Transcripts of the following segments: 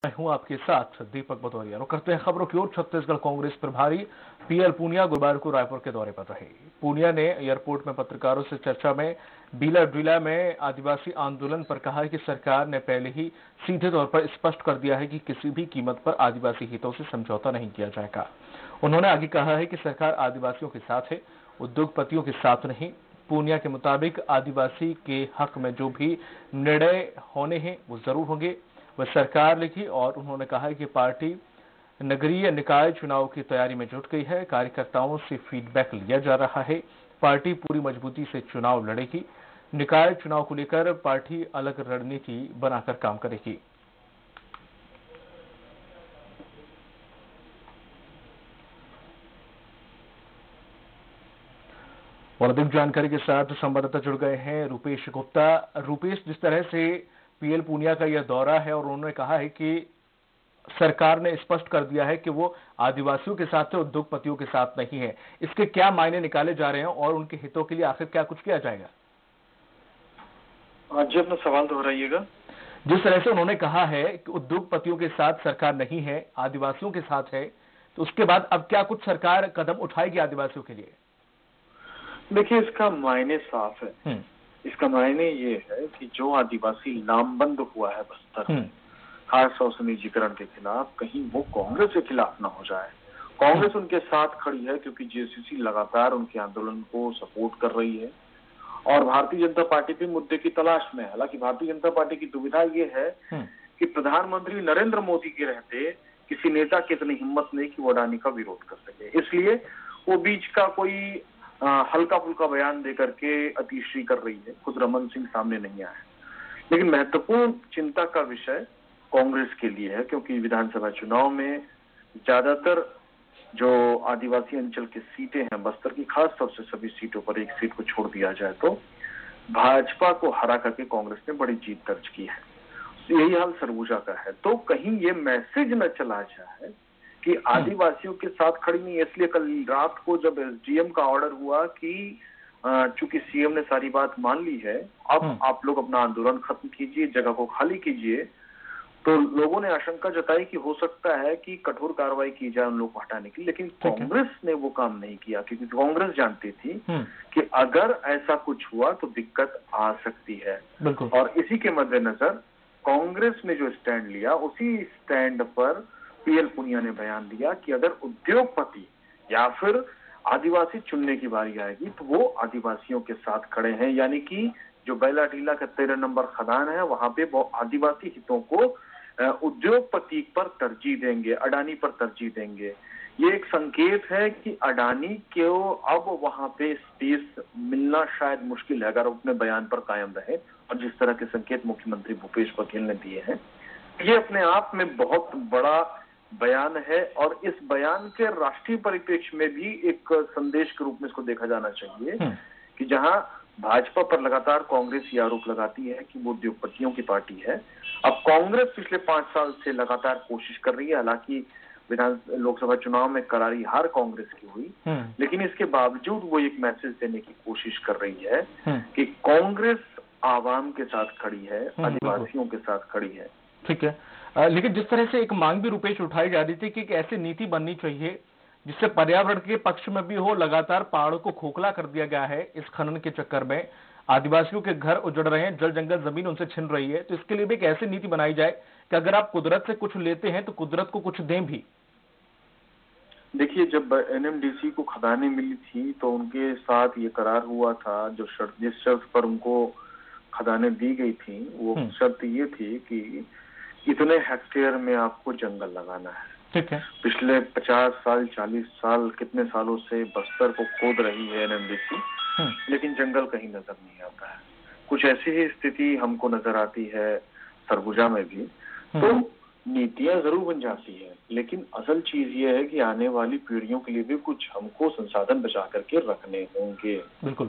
मैं हूं आपके साथ दीपक बतौरिया। रुक करते हैं खबरों की ओर। छत्तीसगढ़ कांग्रेस प्रभारी पीएल पूनिया गुरुवार को रायपुर के दौरे पर रहे। पूनिया ने एयरपोर्ट में पत्रकारों से चर्चा में बीला ड्रीला में आदिवासी आंदोलन पर कहा कि सरकार ने पहले ही सीधे तौर पर स्पष्ट कर दिया है कि किसी भी कीमत पर आदिवासी हितों से समझौता नहीं किया जाएगा। उन्होंने आगे कहा है कि सरकार आदिवासियों के साथ है, उद्योगपतियों के साथ नहीं। पूनिया के मुताबिक आदिवासी के हक में जो भी निर्णय होने हैं वो जरूर होंगे, वह सरकार लिखी। और उन्होंने कहा कि पार्टी नगरीय निकाय चुनाव की तैयारी में जुट गई है। कार्यकर्ताओं से फीडबैक लिया जा रहा है। पार्टी पूरी मजबूती से चुनाव लड़ेगी। निकाय चुनाव को लेकर पार्टी अलग रणनीति बनाकर काम करेगी। और अधिक जानकारी के साथ संवाददाता जुड़ गए हैं रुपेश गुप्ता। रुपेश, जिस तरह से पीएल पूनिया का यह दौरा है और उन्होंने कहा है कि सरकार ने स्पष्ट कर दिया है कि वो आदिवासियों के साथ है, उद्योगपतियों के साथ नहीं है, इसके क्या मायने निकाले जा रहे हैं और उनके हितों के लिए आखिर क्या कुछ किया जाएगा? जी, अपना सवाल दोहराइएगा। जिस तरह से उन्होंने कहा है कि उद्योगपतियों के साथ सरकार नहीं है, आदिवासियों के साथ है, तो उसके बाद अब क्या कुछ सरकार कदम उठाएगी आदिवासियों के लिए? देखिए, इसका मायने साफ है। इसका मायने ये है कि जो आदिवासी लामबंद हुआ है बस्तर में, खास और निजीकरण के खिलाफ, कहीं वो कांग्रेस के खिलाफ ना हो जाए। कांग्रेस उनके साथ खड़ी है क्योंकि जेसीसी लगातार उनके आंदोलन को सपोर्ट कर रही है और भारतीय जनता पार्टी भी मुद्दे की तलाश में है। हालांकि भारतीय जनता पार्टी की दुविधा ये है कि प्रधानमंत्री नरेंद्र मोदी के रहते किसी नेता की इतनी हिम्मत नहीं कि वो अडानी का विरोध कर सके, इसलिए वो बीच का कोई हल्का फुल्का बयान देकर के अतिश्री कर रही है। खुद रमन सिंह सामने नहीं आया। लेकिन महत्वपूर्ण चिंता का विषय कांग्रेस के लिए है क्योंकि विधानसभा चुनाव में ज्यादातर जो आदिवासी अंचल की सीटें हैं बस्तर की, खास तौर से सभी सीटों पर एक सीट को छोड़ दिया जाए तो भाजपा को हरा करके कांग्रेस ने बड़ी जीत दर्ज की है। यही हाल सरगुजा का है। तो कहीं ये मैसेज न चला जाए कि आदिवासियों के साथ खड़ी नहीं। इसलिए कल रात को जब एसडीएम का ऑर्डर हुआ कि चूंकि सीएम ने सारी बात मान ली है, अब आप लोग अपना आंदोलन खत्म कीजिए, जगह को खाली कीजिए, तो लोगों ने आशंका जताई कि हो सकता है कि कठोर कार्रवाई की जाए उन लोगों को हटाने की। लेकिन कांग्रेस ने वो काम नहीं किया क्योंकि कांग्रेस जानती थी कि अगर ऐसा कुछ हुआ तो दिक्कत आ सकती है। और इसी के मद्देनजर कांग्रेस ने जो स्टैंड लिया, उसी स्टैंड पर पीएल पूनिया ने बयान दिया कि अगर उद्योगपति या फिर आदिवासी चुनने की बारी आएगी तो वो आदिवासियों के साथ खड़े हैं। यानी कि जो बैला टीला का 13 नंबर खदान है, वहां पे वो आदिवासी हितों को उद्योगपति पर तरजीह देंगे, अडानी पर तरजीह देंगे। ये एक संकेत है कि अडानी को अब वहां पे स्पेस मिलना शायद मुश्किल है अगर अपने बयान पर कायम रहे। और जिस तरह के संकेत मुख्यमंत्री भूपेश बघेल ने दिए हैं, ये अपने आप में बहुत बड़ा बयान है और इस बयान के राष्ट्रीय परिप्रेक्ष्य में भी एक संदेश के रूप में इसको देखा जाना चाहिए कि जहां भाजपा पर लगातार कांग्रेस ये आरोप लगाती है कि वो उद्योगपतियों की पार्टी है। अब कांग्रेस पिछले 5 साल से लगातार कोशिश कर रही है। हालांकि लोकसभा चुनाव में करारी हार कांग्रेस की हुई, लेकिन इसके बावजूद वो एक मैसेज देने की कोशिश कर रही है कि कांग्रेस आवाम के साथ खड़ी है, आदिवासियों के साथ खड़ी है। ठीक है, लेकिन जिस तरह से एक मांग भी रुपेश उठाई जा रही थी कि एक ऐसी नीति बननी चाहिए जिससे पर्यावरण के पक्ष में भी हो। लगातार पहाड़ों को खोखला कर दिया गया है इस खनन के चक्कर में, आदिवासियों के घर उजड़ रहे हैं, जल जंगल जमीन उनसे छिन रही है। तो इसके लिए भी एक ऐसी नीति बनाई जाए कि अगर आप कुदरत से कुछ लेते हैं तो कुदरत को कुछ दें भी। देखिए, जब एनएमडीसी को खदानें मिली थी तो उनके साथ ये करार हुआ था, जो जिस शर्त पर उनको खदानें दी गई थी वो शर्त ये थी कि इतने हेक्टेयर में आपको जंगल लगाना है। ठीक है। पिछले 50 साल 40 साल कितने सालों से बस्तर को खोद रही है एनएमडीसी, लेकिन जंगल कहीं नजर नहीं आता है। कुछ ऐसी ही स्थिति हमको नजर आती है सरगुजा में भी। तो नीतियां जरूर बन जाती है, लेकिन असल चीज ये है कि आने वाली पीढ़ियों के लिए भी कुछ हमको संसाधन बचा करके रखने होंगे। बिल्कुल।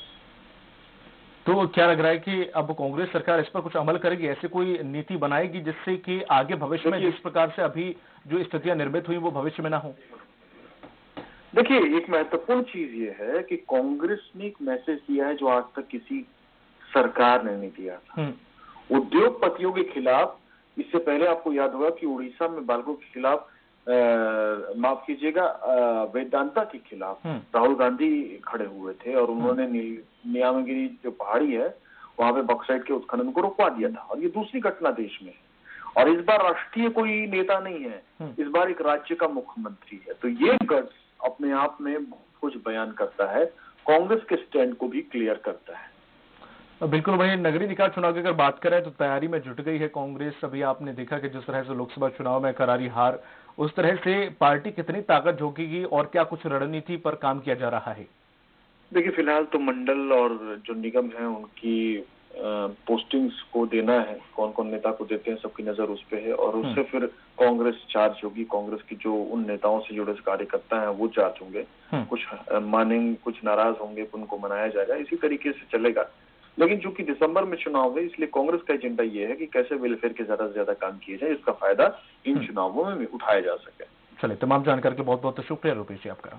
तो क्या लग रहा है कि अब कांग्रेस सरकार इस पर कुछ अमल करेगी, ऐसे कोई नीति बनाएगी जिससे कि आगे भविष्य में जिस प्रकार से अभी जो स्थितियां निर्मित हुई वो भविष्य में ना हो? देखिए, एक महत्वपूर्ण चीज ये है कि कांग्रेस ने एक मैसेज दिया है जो आज तक किसी सरकार ने नहीं दिया था। उद्योगपतियों के खिलाफ इससे पहले आपको याद होगा कि उड़ीसा में बालकों के खिलाफ माफ कीजिएगा वेदांता के खिलाफ राहुल गांधी खड़े हुए थे और उन्होंने नियामगिरी जो पहाड़ी है वहां पे बॉक्साइट के उत्खनन को रुकवा दिया था। और ये दूसरी घटना देश में है और इस बार राष्ट्रीय कोई नेता नहीं है, इस बार एक राज्य का मुख्यमंत्री है। तो ये गट्स अपने आप में कुछ बयान करता है, कांग्रेस के स्टैंड को भी क्लियर करता है। बिल्कुल वही नगरीय निकाय चुनाव की अगर बात करें तो तैयारी में जुट गई है कांग्रेस। अभी आपने देखा कि जिस तरह से लोकसभा चुनाव में करारी हार, उस तरह से पार्टी कितनी ताकत झोंकेगी और क्या कुछ रणनीति पर काम किया जा रहा है? देखिए फिलहाल तो मंडल और जो निगम है उनकी पोस्टिंग्स को देना है, कौन कौन नेता को देते हैं सबकी नजर उस पे है और उससे फिर कांग्रेस चार्ज होगी। कांग्रेस की जो उन नेताओं से जुड़े कार्यकर्ता हैं वो चार्ज होंगे, कुछ मानेंगे कुछ नाराज होंगे, उनको मनाया जाएगा, इसी तरीके से चलेगा। लेकिन चूंकि दिसंबर में चुनाव है इसलिए कांग्रेस का एजेंडा ये है कि कैसे वेलफेयर के ज्यादा से ज्यादा काम किए जाए, इसका फायदा इन चुनावों में उठाया जा सके। चलिए, तमाम जानकारी के बहुत बहुत शुक्रिया रूपेश जी आपका।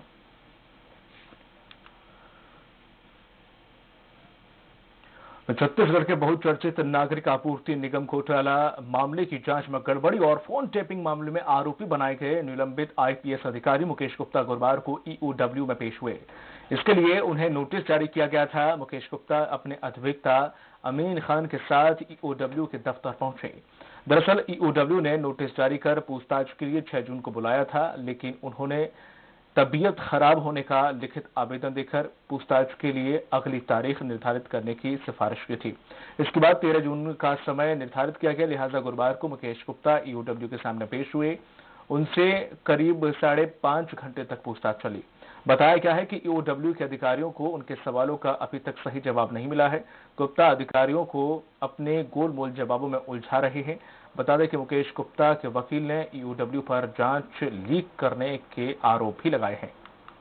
छत्तीसगढ़ के बहुचर्चित नागरिक आपूर्ति निगम घोटाला मामले की जांच में गड़बड़ी और फोन टेपिंग मामले में आरोपी बनाए गए निलंबित आईपीएस अधिकारी मुकेश गुप्ता गुरुवार को ईओडब्ल्यू में पेश हुए। इसके लिए उन्हें नोटिस जारी किया गया था। मुकेश गुप्ता अपने अधिवक्ता अमीन खान के साथ ईओडब्ल्यू के दफ्तर पहुंचे। दरअसल ईओडब्ल्यू ने नोटिस जारी कर पूछताछ के लिए 6 जून को बुलाया था, लेकिन उन्होंने तबीयत खराब होने का लिखित आवेदन देकर पूछताछ के लिए अगली तारीख निर्धारित करने की सिफारिश की थी। इसके बाद 13 जून का समय निर्धारित किया गया, लिहाजा गुरुवार को मुकेश गुप्ता ईओडब्ल्यू के सामने पेश हुए। उनसे करीब 5.5 घंटे तक पूछताछ चली। बताया गया है कि ईओडब्ल्यू के अधिकारियों को उनके सवालों का अभी तक सही जवाब नहीं मिला है। गुप्ता अधिकारियों को अपने गोलमोल जवाबों में उलझा रहे हैं। बता दें कि मुकेश गुप्ता के वकील ने ईओडब्ल्यू पर जांच लीक करने के आरोप भी लगाए हैं।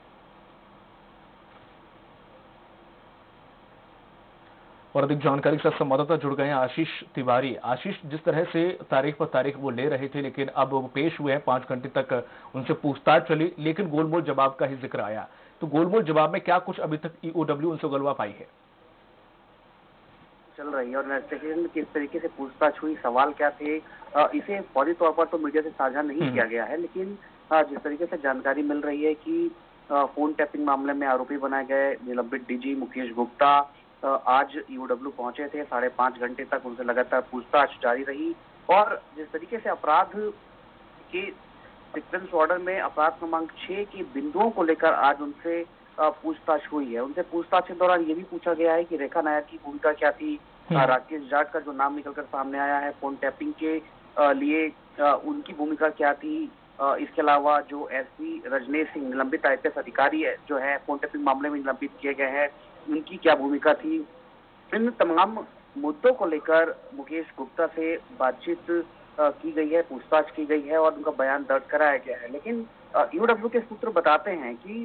और अधिक जानकारी के साथ संवाददाता जुड़ गए हैं आशीष तिवारी। आशीष, जिस तरह से तारीख पर तारीख वो ले रहे थे लेकिन अब वो पेश हुए हैं, 5 घंटे तक उनसे पूछताछ चली, लेकिन गोलमोल जवाब का ही जिक्र आया। तो गोलमोल जवाब में क्या कुछ अभी तक ईओडब्ल्यू उनसे उगलवा पाई है? चल रही है और इन्वेस्टिगेशन में किस तरीके से पूछताछ हुई, सवाल क्या थे, इसे फौरी तौर पर तो मीडिया से साझा नहीं किया गया है। लेकिन जिस तरीके से जानकारी मिल रही है कि फोन टैपिंग मामले में आरोपी बनाए गए निलंबित डीजी मुकेश गुप्ता आज ईओडब्ल्यू पहुंचे थे। 5.5 घंटे तक उनसे लगातार पूछताछ जारी रही और जिस तरीके से अपराध के सीक्वेंस ऑर्डर में अपराध क्रमांक 6 के बिंदुओं को लेकर आज उनसे पूछताछ हुई है। उनसे पूछताछ के दौरान ये भी पूछा गया है कि रेखा नायर की भूमिका क्या थी, राकेश जाट का जो नाम निकलकर सामने आया है फोन टैपिंग के लिए, उनकी भूमिका क्या थी। इसके अलावा जो एसपी रजनेश सिंह निलंबित आईपीएस अधिकारी है जो है फोन टैपिंग मामले में निलंबित किए गए हैं, उनकी क्या भूमिका थी। इन तमाम मुद्दों को लेकर मुकेश गुप्ता से बातचीत की गई है, पूछताछ की गई है और उनका बयान दर्ज कराया गया है। लेकिन ईओडब्ल्यू के सूत्र बताते हैं कि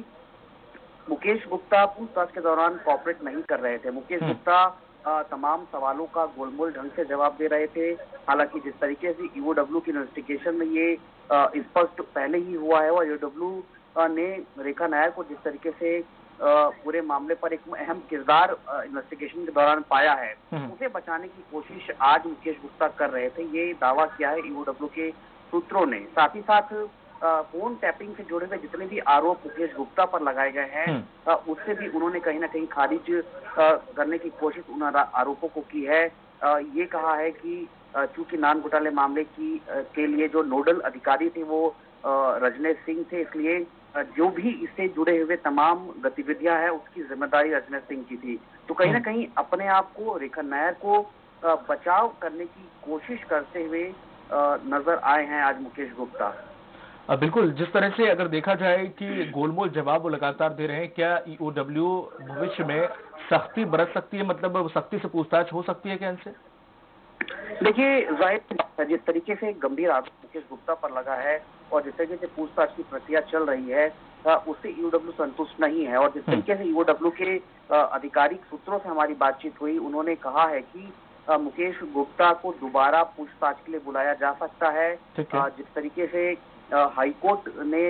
मुकेश गुप्ता पूछताछ के दौरान कोऑपरेट नहीं कर रहे थे। मुकेश गुप्ता तमाम सवालों का गोलमोल ढंग से जवाब दे रहे थे। हालांकि जिस तरीके से ईओडब्ल्यू की इन्वेस्टिगेशन में ये स्पष्ट पहले ही हुआ है और ईओडब्ल्यू ने रेखा नायर को जिस तरीके से पूरे मामले पर एक अहम किरदार इन्वेस्टिगेशन के दौरान पाया है, उसे बचाने की कोशिश आज मुकेश गुप्ता कर रहे थे, ये दावा किया है ईओडब्ल्यू के सूत्रों ने। साथ ही साथ फोन टैपिंग से जुड़े हुए जितने भी आरोप मुकेश गुप्ता पर लगाए गए हैं उससे भी उन्होंने कहीं ना कहीं खारिज करने की कोशिश उन आरोपों को की है। ये कहा है कि चूंकि नान घोटाले मामले के लिए जो नोडल अधिकारी थे वो रजनेश सिंह थे, इसलिए जो भी इससे जुड़े हुए तमाम गतिविधियां हैं उसकी जिम्मेदारी रजनेश सिंह की थी। तो कहीं ना कहीं अपने आप को रेखा नायर को बचाव करने की कोशिश करते हुए नजर आए हैं आज मुकेश गुप्ता। बिल्कुल, जिस तरह से अगर देखा जाए कि गोलमोल जवाब वो लगातार दे रहे हैं, क्या ईओडब्ल्यू भविष्य में सख्ती बरत सकती है, मतलब सख्ती से पूछताछ हो सकती है क्या इनसे? देखिए, जाहिर जिस तरीके से गंभीर आरोप मुकेश गुप्ता पर लगा है और जिस तरीके से पूछताछ की प्रक्रिया चल रही है उससे ईओडब्ल्यू संतुष्ट नहीं है। और जिस तरीके से ईओडब्ल्यू के आधिकारिक सूत्रों से हमारी बातचीत हुई, उन्होंने कहा है कि मुकेश गुप्ता को दोबारा पूछताछ के लिए बुलाया जा सकता है। जिस तरीके से हाईकोर्ट ने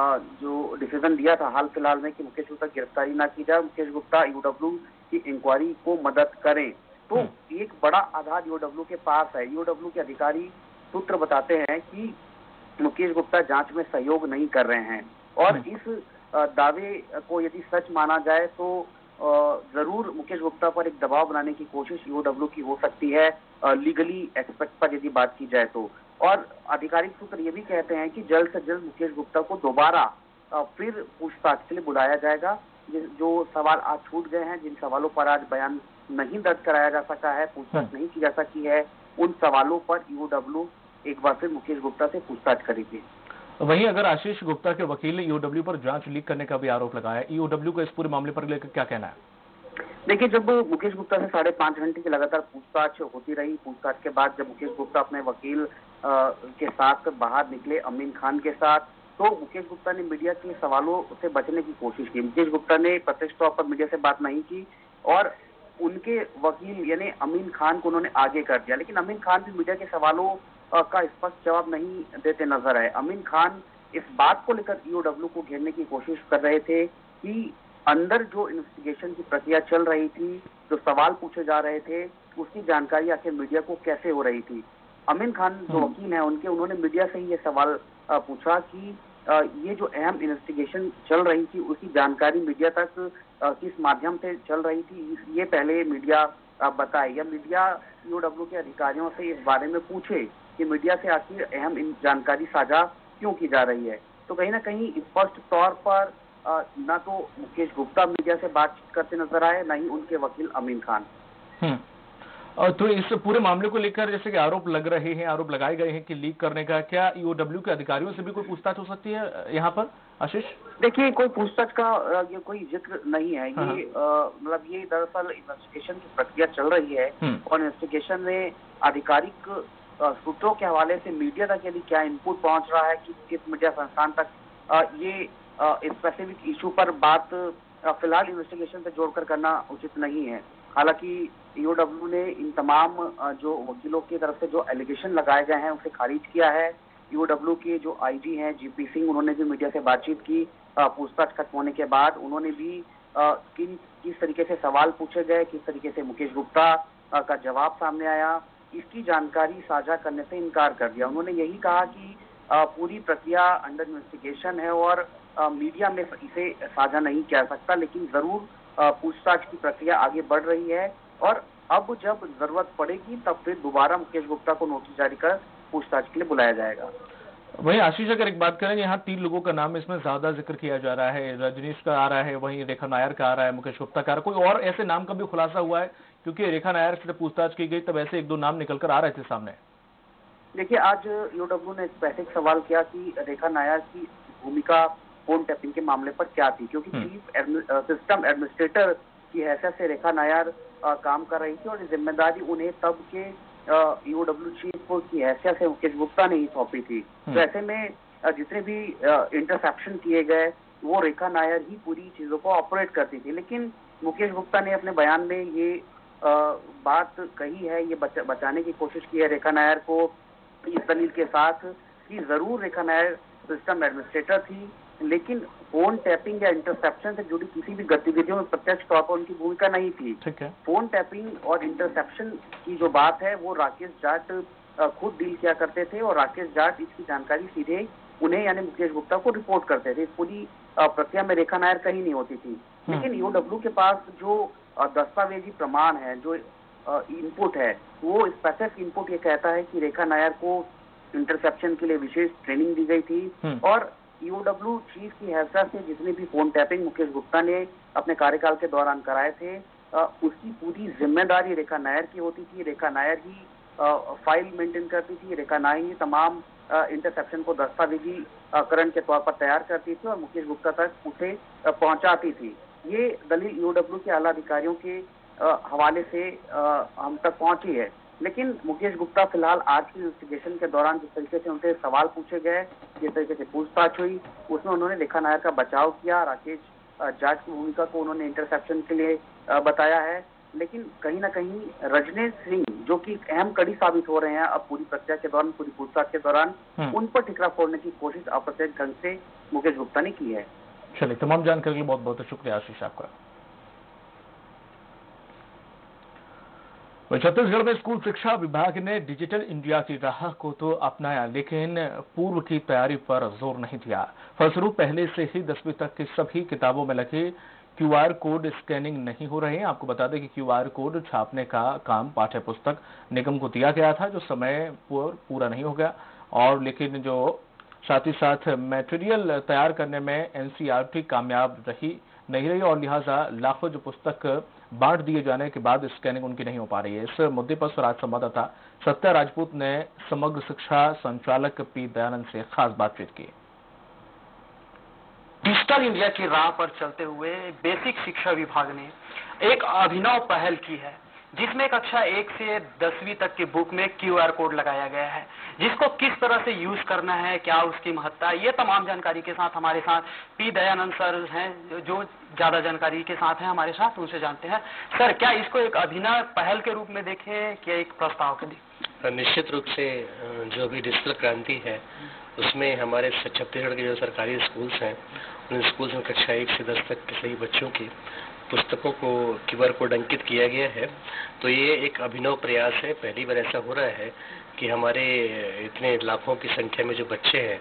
जो डिसीजन दिया था हाल फिलहाल में कि मुकेश गुप्ता गिरफ्तारी ना की जाए, मुकेश गुप्ता ईओडब्ल्यू की इंक्वायरी को मदद करें, तो एक बड़ा आधार ईओडब्ल्यू के पास है। ईओडब्ल्यू के अधिकारी सूत्र बताते हैं कि मुकेश गुप्ता जांच में सहयोग नहीं कर रहे हैं और इस दावे को यदि सच माना जाए तो जरूर मुकेश गुप्ता पर एक दबाव बनाने की कोशिश ईओडब्ल्यू की हो सकती है, लीगली एक्सपेक्ट पर यदि बात की जाए तो। और आधिकारिक सूत्र ये भी कहते हैं कि जल्द से जल्द मुकेश गुप्ता को दोबारा फिर पूछताछ के लिए बुलाया जाएगा। जो सवाल आज छूट गए हैं, जिन सवालों पर आज बयान नहीं दर्ज कराया जा सका है, पूछताछ नहीं की जा सकी है, उन सवालों पर ईओडब्ल्यू एक बार फिर मुकेश गुप्ता से पूछताछ करेगी। वहीं अगर आशीष गुप्ता के वकील ने ईओडब्ल्यू पर जांच लीक करने का भी आरोप लगाया, ईओडब्ल्यू को इस पूरे मामले पर लेकर क्या कहना है? देखिए, जब मुकेश गुप्ता से 5.5 घंटे की लगातार पूछताछ होती रही, पूछताछ के बाद जब मुकेश गुप्ता अपने वकील के साथ बाहर निकले अमीन खान के साथ, तो मुकेश गुप्ता ने मीडिया के सवालों से बचने की कोशिश की। मुकेश गुप्ता ने प्रत्यक्ष तौर पर मीडिया से बात नहीं की और उनके वकील यानी अमीन खान को उन्होंने आगे कर दिया, लेकिन अमीन खान भी मीडिया के सवालों का स्पष्ट जवाब नहीं देते नजर आए। अमीन खान इस बात को लेकर ईओडब्ल्यू को घेरने की कोशिश कर रहे थे कि अंदर जो इन्वेस्टिगेशन की प्रक्रिया चल रही थी, जो सवाल पूछे जा रहे थे, उसकी जानकारी आखिर मीडिया को कैसे हो रही थी। अमीन खान जो वकील हैं उन्होंने मीडिया से ही ये सवाल पूछा कि ये जो अहम इन्वेस्टिगेशन चल रही थी उसकी जानकारी मीडिया तक किस माध्यम से चल रही थी, ये पहले मीडिया बताए, या मीडिया ईओडब्ल्यू के अधिकारियों से इस बारे में पूछे कि मीडिया से आखिर अहम जानकारी साझा क्यों की जा रही है। तो कहीं ना कहीं स्पष्ट तौर पर ना तो मुकेश गुप्ता मीडिया से बातचीत करते नजर आए, ना ही उनके वकील अमीन खान। तो इस पूरे मामले को लेकर जैसे कि आरोप लग रहे हैं, आरोप लगाए गए हैं कि लीक करने का, क्या ईओडब्ल्यू के अधिकारियों से भी कोई पूछताछ हो सकती है यहाँ पर आशीष? देखिए, कोई पूछताछ का ये कोई जिक्र नहीं है। ये मतलब ये दरअसल इन्वेस्टिगेशन की प्रक्रिया चल रही है और इन्वेस्टिगेशन में आधिकारिक सूत्रों के हवाले से मीडिया तक यदि क्या इनपुट पहुंच रहा है, किस मीडिया संस्थान तक ये स्पेसिफिक इशू पर बात फिलहाल इन्वेस्टिगेशन से जोड़कर करना उचित नहीं है। हालांकि ईओडब्ल्यू ने इन तमाम जो वकीलों की तरफ से जो एलिगेशन लगाए गए हैं उसे खारिज किया है। ईओडब्ल्यू के जो आईजी हैं जीपी सिंह, उन्होंने भी मीडिया से बातचीत की पूछताछ खत्म होने के बाद। उन्होंने भी किस तरीके से सवाल पूछे गए, किस तरीके से मुकेश गुप्ता का जवाब सामने आया, इसकी जानकारी साझा करने से इनकार कर दिया। उन्होंने यही कहा कि पूरी प्रक्रिया अंडर इन्वेस्टिगेशन है और मीडिया में इसे साझा नहीं किया जा सकता, लेकिन जरूर पूछताछ की प्रक्रिया आगे बढ़ रही है और अब जब जरूरत पड़ेगी तब फिर दोबारा मुकेश गुप्ता को नोटिस जारी कर पूछताछ के लिए बुलाया जाएगा। वहीं आशीष, अगर एक बात करें, यहाँ 3 लोगों का नाम इसमें ज्यादा जिक्र किया जा रहा है। रजनीश का आ रहा है, वहीं रेखा नायर का आ रहा है, मुकेश गुप्ता का आ रहा है, कोई और ऐसे नाम का भी खुलासा हुआ है? क्योंकि रेखा नायर से पूछताछ की गई तब ऐसे 1-2 नाम निकल कर आ रहे थे सामने। देखिए, आज ईओडब्ल्यू ने स्पेसिफिक सवाल किया कि रेखा नायर की भूमिका फोन टैपिंग के मामले पर क्या थी, क्योंकि चीफ सिस्टम एडमिनिस्ट्रेटर की हैसियत से रेखा नायर काम कर रही थी और जिम्मेदारी उन्हें तब के ईओडब्ल्यू चीफ की हैसियत से मुकेश गुप्ता ने ही सौंपी थी। तो ऐसे में जितने भी इंटरसेप्शन किए गए वो रेखा नायर ही पूरी चीजों को ऑपरेट करती थी, लेकिन मुकेश गुप्ता ने अपने बयान में ये बात कही है, ये बचाने की कोशिश की है रेखा नायर को इस दलील के साथ कि जरूर रेखा नायर सिस्टम एडमिनिस्ट्रेटर थी, लेकिन फोन टैपिंग या इंटरसेप्शन से जुड़ी किसी भी गतिविधियों में प्रत्यक्ष तौर पर उनकी भूमिका नहीं थी। ठीक है। फोन टैपिंग और इंटरसेप्शन की जो बात है वो राकेश जाट खुद डील किया करते थे और राकेश जाट इसकी जानकारी सीधे उन्हें यानी मुकेश गुप्ता को रिपोर्ट करते थे। इस पूरी प्रक्रिया में रेखा नायर कहीं नहीं होती थी, लेकिन ईओडब्ल्यू के पास जो दस्तावेजी प्रमाण है, जो इनपुट है, वो स्पेसिफिक इनपुट ये कहता है कि रेखा नायर को इंटरसेप्शन के लिए विशेष ट्रेनिंग दी गई थी और ईओडब्ल्यू चीफ की हैसियत से जितने भी फोन टैपिंग मुकेश गुप्ता ने अपने कार्यकाल के दौरान कराए थे उसकी पूरी जिम्मेदारी रेखा नायर की होती थी। रेखा नायर ही फाइल मेंटेन करती थी, रेखा नायर ही तमाम इंटरसेप्शन को दस्तावेजी करण के तौर पर तैयार करती थी और मुकेश गुप्ता तक उसे पहुंचाती थी। ये दलील ईओडब्ल्यू के आला अधिकारियों के हवाले से हम तक पहुंची है, लेकिन मुकेश गुप्ता फिलहाल आज की इन्वेस्टिगेशन के दौरान जिस तरीके से उनसे सवाल पूछे गए, जिस तरीके से पूछताछ हुई, उसमें उन्होंने रेखा नायर का बचाव किया। राकेश जाट की भूमिका को उन्होंने इंटरसेप्शन के लिए बताया है, लेकिन कहीं ना कहीं रजनीश सिंह जो कि अहम कड़ी साबित हो रहे हैं अब पूरी प्रक्रिया के दौरान, पूरी पूछताछ के दौरान, उन पर ठिकरा फोड़ने की कोशिश अप्रत्यक्ष ढंग से मुकेश गुप्ता ने की है। चलिए, तमाम जानकारी के लिए बहुत बहुत शुक्रिया आशीष आपका। तो छत्तीसगढ़ में स्कूल शिक्षा विभाग ने डिजिटल इंडिया की राह को तो अपनाया, लेकिन पूर्व की तैयारी पर जोर नहीं दिया। फलस्वरूप पहले से ही 10वीं तक की सभी किताबों में लगे क्यूआर कोड स्कैनिंग नहीं हो रहे हैं। आपको बता दें कि क्यूआर कोड छापने का काम पाठ्य पुस्तक निगम को दिया गया था, जो समय पर पूरा नहीं हो गया, और लेकिन जो साथ ही साथ मटेरियल तैयार करने में एनसीईआरटी कामयाब नहीं रही, और लिहाजा लाखों जो पुस्तक बांट दिए जाने के बाद स्कैनिंग उनकी नहीं हो पा रही है। इस मुद्दे पर स्वराज संवाददाता सत्या राजपूत ने समग्र शिक्षा संचालक पी दयानंद से खास बातचीत की। डिजिटल इंडिया की राह पर चलते हुए बेसिक शिक्षा विभाग ने एक अभिनव पहल की है, जिसमें कक्षा 1 से 10वीं तक की बुक में क्यूआर कोड लगाया गया है, जिसको किस तरह से यूज करना है, क्या उसकी महत्ता, ये तमाम जानकारी के साथ हमारे साथ पी दयानंद सर हैं, जो ज्यादा जानकारी के साथ हैं हमारे साथ, उनसे जानते हैं। सर, क्या इसको एक अभिनव पहल के रूप में देखें कि एक प्रस्ताव के लिए? निश्चित रूप से जो भी डिजिटल क्रांति है उसमें हमारे छत्तीसगढ़ के जो सरकारी स्कूल्स हैं, उन स्कूल्स में कक्षा 1 से 10 तक के सभी बच्चों की पुस्तकों को क्यूआर कोड अंकित किया गया है। तो ये एक अभिनव प्रयास है। पहली बार ऐसा हो रहा है कि हमारे इतने लाखों की संख्या में जो बच्चे हैं,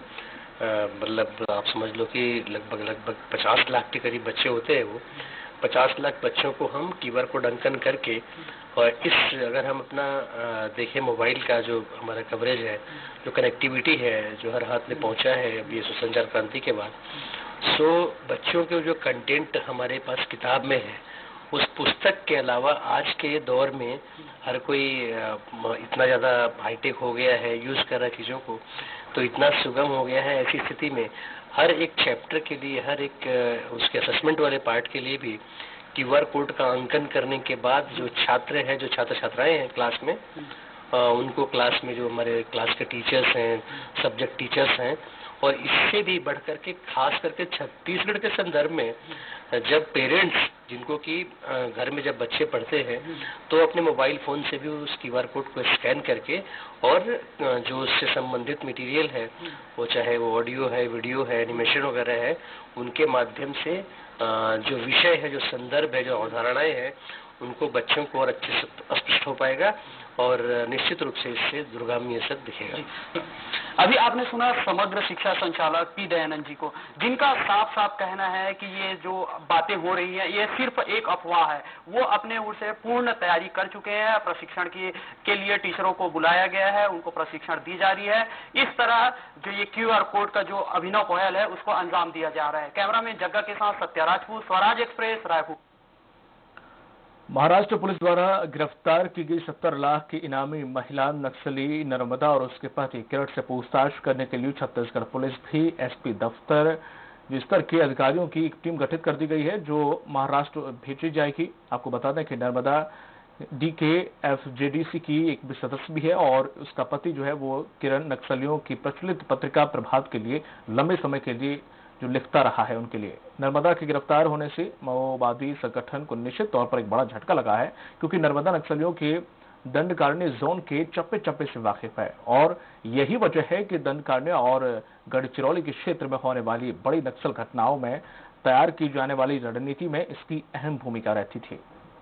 मतलब आप समझ लो कि लगभग 50 लाख के करीब बच्चे होते हैं, वो 50 लाख बच्चों को हम क्यूआर कोड अंकन करके, और अगर हम अपना देखें मोबाइल का जो हमारा कवरेज है, जो कनेक्टिविटी है, जो हर हाथ में पहुंचा है अभी संचार क्रांति के बाद, सो बच्चों के जो कंटेंट हमारे पास किताब में है, उस पुस्तक के अलावा आज के दौर में हर कोई इतना ज़्यादा हाईटेक हो गया है, यूज़ कर रहा है चीज़ों को, तो इतना सुगम हो गया है। ऐसी स्थिति में हर एक चैप्टर के लिए, हर एक उसके असेसमेंट वाले पार्ट के लिए भी क्यूआर कोड का अंकन करने के बाद जो छात्र हैं, जो छात्र छात्राएं हैं क्लास में, उनको क्लास में जो हमारे क्लास के टीचर्स हैं, सब्जेक्ट टीचर्स हैं, और इससे भी बढ़ करके खास करके छत्तीसगढ़ के संदर्भ में जब पेरेंट्स, जिनको कि घर में जब बच्चे पढ़ते हैं, तो अपने मोबाइल फोन से भी उस क्यूआर कोड को स्कैन करके, और जो उससे संबंधित मटेरियल है, वो चाहे वो ऑडियो है, वीडियो है, एनिमेशन वगैरह है, उनके माध्यम से जो विषय है, जो संदर्भ है, जो अवधारणाएं हैं, उनको बच्चों को और अच्छे से स्पष्ट हो पाएगा, और निश्चित रूप से इससे दूरगामी असर दिखेगा। अभी आपने सुना समग्र शिक्षा संचालक पी दयानंद जी को, जिनका साफ साफ कहना है कि ये जो बातें हो रही हैं, ये सिर्फ एक अफवाह है। वो अपने ओर से पूर्ण तैयारी कर चुके हैं, प्रशिक्षण के लिए टीचरों को बुलाया गया है, उनको प्रशिक्षण दी जा रही है। इस तरह जो ये क्यूआर कोड का जो अभिनव पहल है, उसको अंजाम दिया जा रहा है। कैमरामैन जग्गा के साथ सत्या राजपूत, स्वराज एक्सप्रेस, रायपुर। महाराष्ट्र पुलिस द्वारा गिरफ्तार की गई 70 लाख की इनामी महिला नक्सली नर्मदा और उसके पति किरण से पूछताछ करने के लिए छत्तीसगढ़ पुलिस भी एसपी दफ्तर स्तर के अधिकारियों की एक टीम गठित कर दी गई है, जो महाराष्ट्र भेजी जाएगी। आपको बता दें कि नर्मदा DKFJDC की एक भी सदस्य भी है, और उसका पति जो है वो किरण नक्सलियों की प्रचलित पत्रिका प्रभात के लिए लंबे समय के लिए जो लिखता रहा है उनके लिए। नर्मदा के गिरफ्तार होने से माओवादी संगठन को निश्चित तौर पर एक बड़ा झटका लगा है, क्योंकि नर्मदा नक्सलियों के दंडकारण्य जोन के चप्पे चप्पे से वाकिफ है, और यही वजह है कि दंडकारण्य और गढ़चिरौली के क्षेत्र में होने वाली बड़ी नक्सल घटनाओं में तैयार की जाने वाली रणनीति में इसकी अहम भूमिका रहती थी।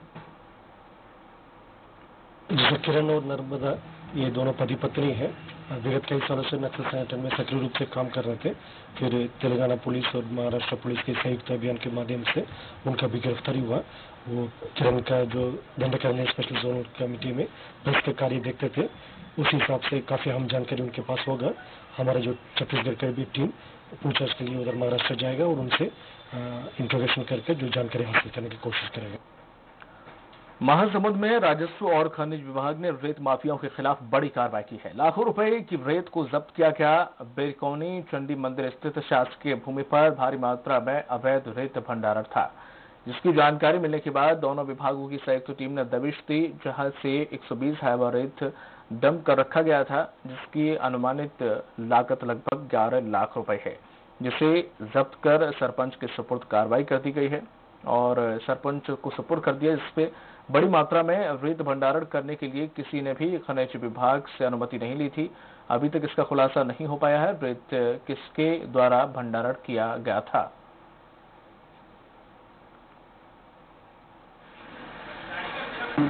जैसे किरण और नर्मदा ये दोनों पति पत्नी हैं, विगत कई सालों से नक्सल संगठन में सक्रिय रूप से काम कर रहे थे। फिर तेलंगाना पुलिस और महाराष्ट्र पुलिस के संयुक्त अभियान के माध्यम से उनका भी गिरफ्तारी हुआ। वो किरण का जो दंडकारण्य स्पेशल जोन कमेटी में प्रेस के कार्य देखते थे, उस हिसाब से काफी अहम जानकारी उनके पास होगा। हमारा जो छत्तीसगढ़ का भी टीम पूछताछ के लिए उधर महाराष्ट्र जाएगा और उनसे इंट्रोगेशन करके जो जानकारी हासिल करने की कोशिश करेगा। महासमुंद में राजस्व और खनिज विभाग ने रेत माफियाओं के खिलाफ बड़ी कार्रवाई की है। लाखों रुपए की रेत को जब्त किया गया। बेरकौनी चंडी मंदिर स्थित शासकीय भूमि पर भारी मात्रा में अवैध रेत भंडारण था, जिसकी जानकारी मिलने के बाद दोनों विभागों की संयुक्त टीम ने दबिश दी, जहां से 120 हैवा रेत डंप कर रखा गया था, जिसकी अनुमानित लागत लगभग 11 लाख रुपए है, जिसे जब्त कर सरपंच के सुपुर्द कार्रवाई कर दी गई है और सरपंच को सुपुर्द कर दिया। जिसपे बड़ी मात्रा में रेत भंडारण करने के लिए किसी ने भी खनिज विभाग से अनुमति नहीं ली थी। अभी तक इसका खुलासा नहीं हो पाया है रेत किसके द्वारा भंडारण किया गया था। उनको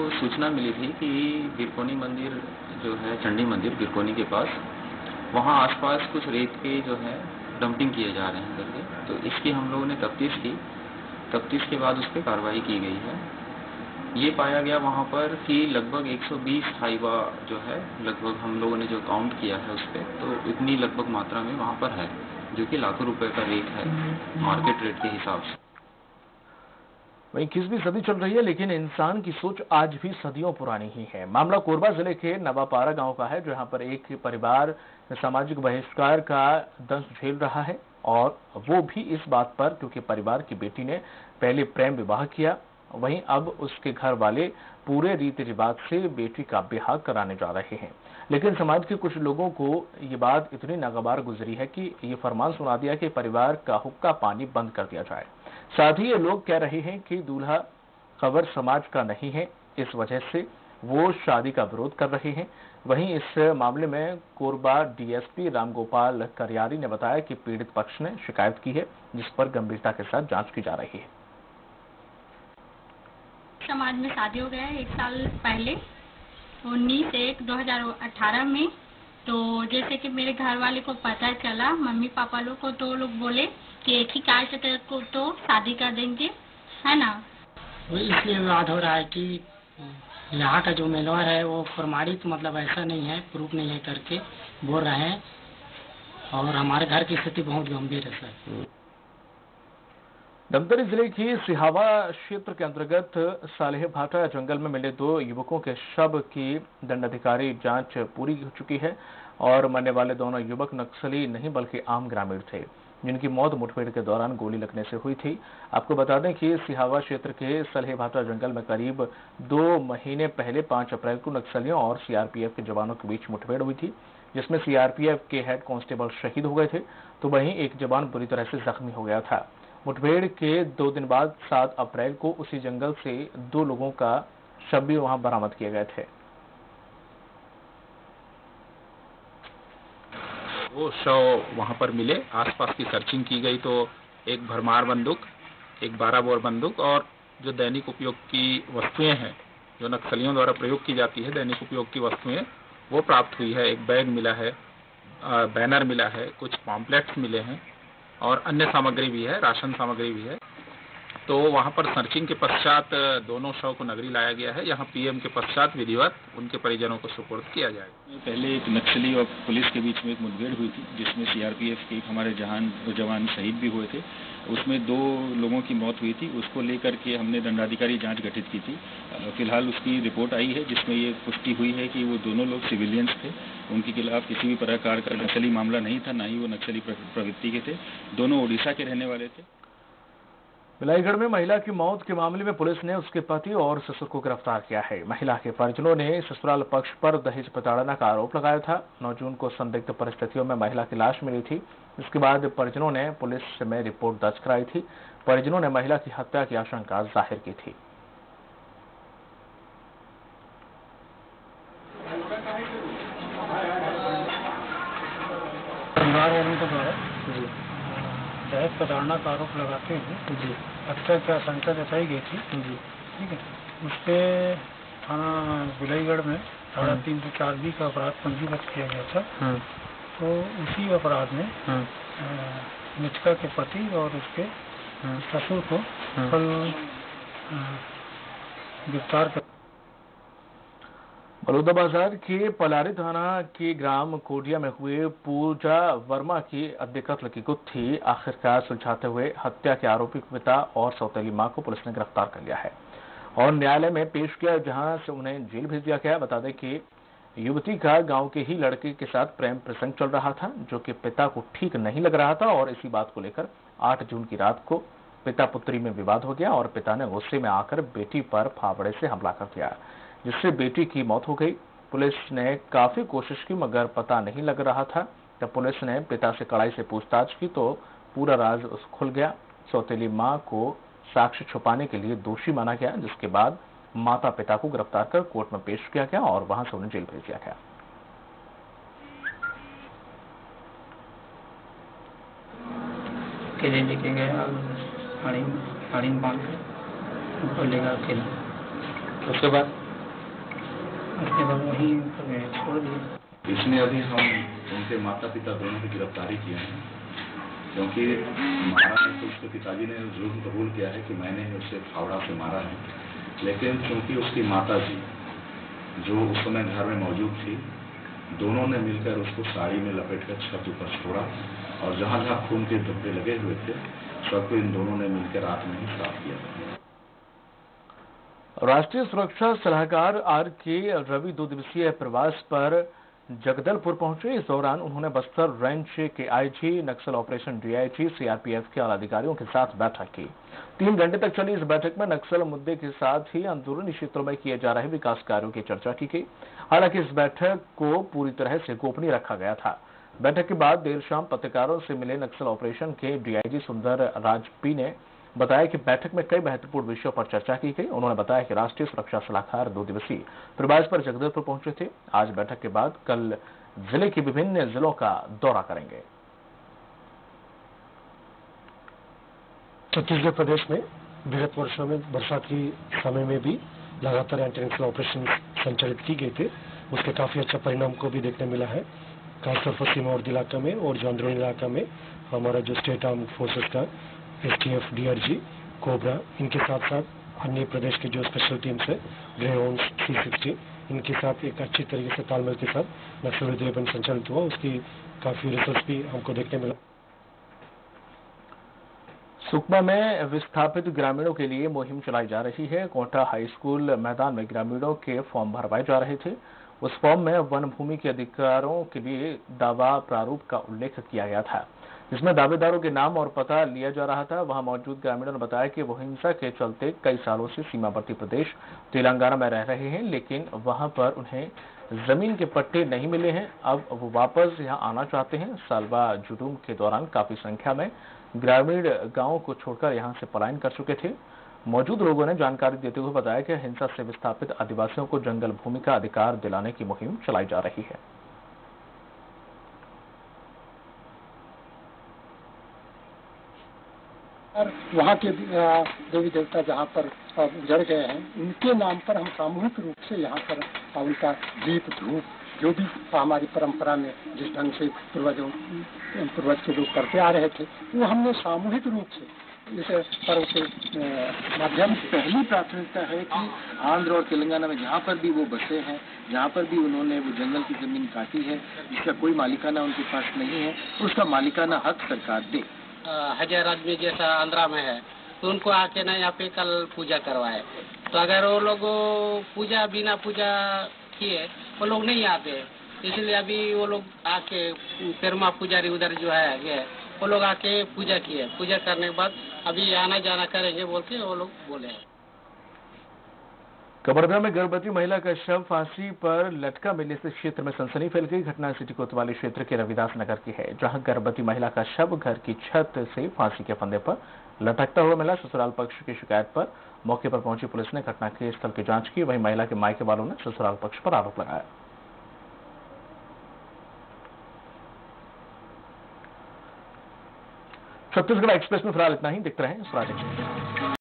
सूचना मिली थी कि बिरकोनी मंदिर जो है, चंडी मंदिर बिरकोनी के पास, वहाँ आसपास कुछ रेत के जो है डंपिंग किए जा रहे हैं करके। तो इसकी हम लोगों ने तफ्तीश की। तफ्तीश के बाद उस पर कार्रवाई की गई है। ये पाया गया वहाँ पर कि लगभग 120 हाइवा जो है, लगभग हम लोगों ने जो काउंट किया है उस पर, तो इतनी लगभग मात्रा में वहाँ पर है, जो कि लाखों रुपए का रेट है मार्केट रेट के हिसाब से। वहीं 21वीं सदी चल रही है, लेकिन इंसान की सोच आज भी सदियों पुरानी ही है। मामला कोरबा जिले के नवापारा गांव का है, जहां पर एक परिवार सामाजिक बहिष्कार का दंश झेल रहा है, और वो भी इस बात पर क्योंकि परिवार की बेटी ने पहले प्रेम विवाह किया। वहीं अब उसके घर वाले पूरे रीति रिवाज से बेटी का ब्याह कराने जा रहे हैं, लेकिन समाज के कुछ लोगों को ये बात इतनी नागवार गुजरी है कि ये फरमान सुना दिया कि परिवार का हुक्का पानी बंद कर दिया जाए। साथ ही ये लोग कह रहे हैं कि दूल्हा खबर समाज का नहीं है, इस वजह से वो शादी का विरोध कर रहे हैं। वहीं इस मामले में कोरबा डीएसपी रामगोपाल करियारी ने बताया कि पीड़ित पक्ष ने शिकायत की है, जिस पर गंभीरता के साथ जांच की जा रही है। समाज में शादी हो गया है 1 साल पहले, 19/1/2018 में। तो जैसे कि मेरे घर वाले को पता चला, मम्मी पापा लोग को, तो लोग बोले कि एक ही कास्ट को तो शादी कर देंगे, है ना। वो इसलिए विवाद हो रहा है कि यहाँ का जो मेलवर है वो प्रमाणित मतलब ऐसा नहीं है, प्रूफ नहीं है करके बोल रहे हैं, और हमारे घर की स्थिति बहुत गंभीर है सर। धमतरी जिले की सिहावा क्षेत्र के अंतर्गत सालेहभाटा जंगल में मिले 2 युवकों के शव की दंडाधिकारी जांच पूरी हो चुकी है, और मरने वाले दोनों युवक नक्सली नहीं बल्कि आम ग्रामीण थे, जिनकी मौत मुठभेड़ के दौरान गोली लगने से हुई थी। आपको बता दें कि सिहावा क्षेत्र के सालेहभाटा जंगल में करीब 2 महीने पहले 5 अप्रैल को नक्सलियों और सीआरपीएफ के जवानों के बीच मुठभेड़ हुई थी, जिसमें सीआरपीएफ के हेड कांस्टेबल शहीद हो गए थे, तो वहीं एक जवान बुरी तरह से जख्मी हो गया था। मुठभेड़ के 2 दिन बाद 7 अप्रैल को उसी जंगल से 2 लोगों का शव भी वहां बरामद किए गए थे। वो शव वहां पर मिले, आसपास की सर्चिंग की गई तो एक भरमार बंदूक, एक 12 बोर बंदूक और जो दैनिक उपयोग की वस्तुएं हैं, जो नक्सलियों द्वारा प्रयोग की जाती है दैनिक उपयोग की वस्तुएं, वो प्राप्त हुई है। एक बैग मिला है, बैनर मिला है, कुछ पॉम्पलेट्स मिले हैं और अन्य सामग्री भी है, राशन सामग्री भी है। तो वहां पर सर्चिंग के पश्चात दोनों शव को नगरी लाया गया है। यहाँ पीएम के पश्चात विधिवत उनके परिजनों को सुपुर्द किया जाएगा। पहले एक नक्सली और पुलिस के बीच में एक मुठभेड़ हुई थी, जिसमें सीआरपीएफ के एक हमारे जवान शहीद भी हुए थे। उसमें 2 लोगों की मौत हुई थी। उसको लेकर के हमने दंडाधिकारी जांच गठित की थी। फिलहाल उसकी रिपोर्ट आई है, जिसमें ये पुष्टि हुई है कि वो दोनों लोग सिविलियंस थे, उनके खिलाफ किसी भी प्रकार का नक्सली मामला नहीं था, ना ही वो नक्सली प्रवृत्ति के थे। दोनों ओडिशा के रहने वाले थे। बिलाईगढ़ में महिला की मौत के मामले में पुलिस ने उसके पति और ससुर को गिरफ्तार किया है। महिला के परिजनों ने ससुराल पक्ष पर दहेज प्रताड़ना का आरोप लगाया था। 9 जून को संदिग्ध परिस्थितियों में महिला की लाश मिली थी। इसके बाद परिजनों ने पुलिस में रिपोर्ट दर्ज कराई थी। परिजनों ने महिला की हत्या की आशंका जाहिर की थी। परिवार वालों के द्वारा दहेज प्रताड़ना का आरोप लगाते हुए हत्या की आशंका जताई गई थी। ठीक है, उस पर थाना बिलाईगढ़ में धारा 304B का अपराध पंजीबद्ध किया गया था। तो उसी अपराध में मृतका के पति और उसके ससुर को कल गिरफ्तार कर। बलौदाबाजार के पलारी थाना के ग्राम कोडिया में हुए पूजा वर्मा की अद्य कत्ल की गुत्थी आखिरकार सुलझाते हुए हत्या के आरोपी पिता और सौतेली मां को पुलिस ने गिरफ्तार कर लिया है और न्यायालय में पेश किया, जहां से उन्हें जेल भेज दिया गया। बता दें कि युवती का गांव के ही लड़के के साथ प्रेम प्रसंग चल रहा था, जो कि पिता को ठीक नहीं लग रहा था, और इसी बात को लेकर 8 जून की रात को पिता पुत्री में विवाद हो गया और पिता ने गुस्से में आकर बेटी पर फावड़े से हमला कर दिया, जिससे बेटी की मौत हो गई। पुलिस ने काफी कोशिश की मगर पता नहीं लग रहा था। जब पुलिस ने पिता से कड़ाई से पूछताछ की तो पूरा राज खुल गया। सौतेली मां को साक्ष्य छुपाने के लिए दोषी माना गया, जिसके बाद माता पिता को गिरफ्तार कर कोर्ट में पेश किया गया और वहां से उन्हें जेल भेज दिया गया। अकेले लेके गया, गाड़ी में बांध के लेगा अकेला। उसके बाद उसके बाद वहीं छोड़ दिया। इसमें अभी हम उनके माता पिता दोनों की गिरफ्तारी किए हैं, क्योंकि मारा है तो उसके पिताजी ने जुर्म कबूल किया है कि मैंने उसे फावड़ा से मारा है, लेकिन क्योंकि उसकी माता जी जो उस समय घर में मौजूद थी, दोनों ने मिलकर उसको साड़ी में लपेटकर छत ऊपर छोड़ा और जहाँ जहाँ खून के धब्बे लगे हुए थे सबको इन दोनों ने मिलकर रात में ही साफ किया। राष्ट्रीय सुरक्षा सलाहकार आर.के. रवि 2 दिवसीय प्रवास पर जगदलपुर पहुंचे। इस दौरान उन्होंने बस्तर रेंज के IG, Naxal operation DIG, CRPF के आला अधिकारियों के साथ बैठक की। 3 घंटे तक चली इस बैठक में नक्सल मुद्दे के साथ ही अंदरूनी क्षेत्रों में किए जा रहे विकास कार्यों की चर्चा की गई। हालांकि इस बैठक को पूरी तरह से गोपनीय रखा गया था। बैठक के बाद देर शाम पत्रकारों से मिले नक्सल ऑपरेशन के डीआईजी सुंदर राज पी ने बताया कि बैठक में कई महत्वपूर्ण विषयों पर चर्चा की गई। उन्होंने बताया कि राष्ट्रीय सुरक्षा सलाहकार 2 दिवसीय प्रवास पर जगदलपुर पहुंचे थे। आज बैठक के बाद कल जिले के विभिन्न जिलों का दौरा करेंगे। छत्तीसगढ़ प्रदेश में विगत वर्षों में बरसात के समय में भी लगातार एंटी नक्सल ऑपरेशन संचालित की गए थे। उसके काफी अच्छा परिणाम को भी देखने मिला है। खासतौर पर सीमावर्ती इलाका में और जो अंदरूनी इलाका में हमारा जो स्टेट आर्म फोर्सेस का एसटीएफ, डीआरजी, कोबरा, इनके साथ साथ अन्य प्रदेश के जो स्पेशल टीम्स है, ग्रेहोन्स, C-60, इनके साथ एक अच्छी तरीके से तालमेल के साथ नक्सल विरोधी अभियान संचालित हुआ। उसकी काफी रिजल्ट भी हमको देखने मिला। सुकमा में विस्थापित ग्रामीणों के लिए मुहिम चलाई जा रही है। कोटा हाई स्कूल मैदान में ग्रामीणों के फॉर्म भरवाए जा रहे थे। उस फॉर्म में वन भूमि के अधिकारों के लिए दावा प्रारूप का उल्लेख किया गया था, जिसमें दावेदारों के नाम और पता लिया जा रहा था। वहां मौजूद ग्रामीणों ने बताया कि वो हिंसा के चलते कई सालों से सीमावर्ती प्रदेश तेलंगाना में रह रहे हैं, लेकिन वहां पर उन्हें जमीन के पट्टे नहीं मिले हैं। अब वो वापस यहां आना चाहते हैं। सालवा जुलूम के दौरान काफी संख्या में ग्रामीण गांवों को छोड़कर यहां से पलायन कर चुके थे। मौजूद लोगों ने जानकारी देते हुए बताया कि हिंसा से विस्थापित आदिवासियों को जंगल भूमि का अधिकार दिलाने की मुहिम चलाई जा रही है। वहाँ के देवी देवता जहाँ पर उजड़ गए हैं, उनके नाम पर हम सामूहिक रूप से यहाँ पर उनका दीप धूप जो भी हमारी परंपरा में जिस ढंग से पूर्वज के लोग करते आ रहे थे, वो हमने सामूहिक रूप से इस पर्व के माध्यम से पहली प्राथमिकता है कि आंध्र और तेलंगाना में जहाँ पर भी वो बसे हैं, जहाँ पर भी उन्होंने वो जंगल की जमीन काटी है, जिसका कोई मालिकाना उनके पास नहीं है, उसका मालिकाना हक सरकार दे। हजार आदमी जैसा आंध्रा में है तो उनको आके ना यहाँ पे कल पूजा करवाए, तो अगर वो लोग पूजा बिना पूजा किए वो लोग नहीं आते, इसलिए अभी वो लोग आके पेरमा पुजारी उधर जो है वो लोग आके पूजा किए। पूजा करने के बाद अभी आना जाना करेंगे बोल के वो लोग बोले हैं। कबरदा में गर्भवती महिला का शव फांसी पर लटका मिलने से क्षेत्र में सनसनी फैल गई। घटना सिटी कोतवाली क्षेत्र के रविदास नगर की है, जहां गर्भवती महिला का शव घर की छत से फांसी के फंदे पर लटकता हुआ मिला। ससुराल पक्ष की शिकायत पर मौके पर पहुंची पुलिस ने घटना के स्थल की जांच की। वहीं महिला के मायके वालों ने ससुराल पक्ष पर आरोप लगाया। छत्तीसगढ़ एक्सप्रेस में फिलहाल इतना ही। देखते रहें स्वराज एक्सप्रेस।